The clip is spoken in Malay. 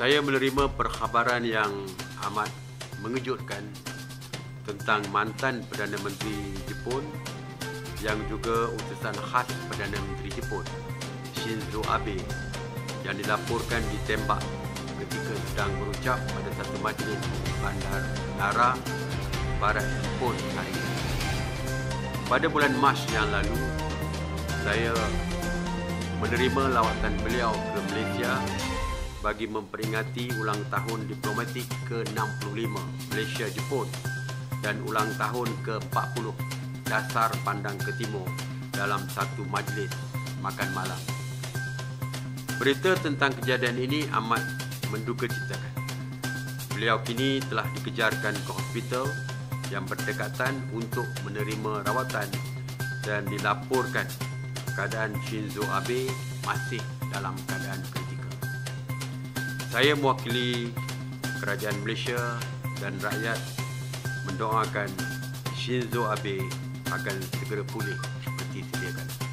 Saya menerima perkhabaran yang amat mengejutkan tentang mantan Perdana Menteri Jepun yang juga utusan khas Perdana Menteri Jepun, Shinzo Abe, yang dilaporkan ditembak ketika sedang berucap pada satu majlis di Bandar Nara, barat Jepun hari ini. Pada bulan Mac yang lalu, saya menerima lawatan beliau ke Malaysia bagi memperingati ulang tahun diplomatik ke-65 Malaysia-Jepun dan ulang tahun ke-40 Dasar Pandang ke Timur dalam satu majlis makan malam. Berita tentang kejadian ini amat mendukacitakan. Beliau kini telah dikejarkan ke hospital yang berdekatan untuk menerima rawatan dan dilaporkan keadaan Shinzo Abe masih dalam keadaan kritikal. Saya mewakili kerajaan Malaysia dan rakyat mendoakan Shinzo Abe akan segera pulih seperti sedia kala.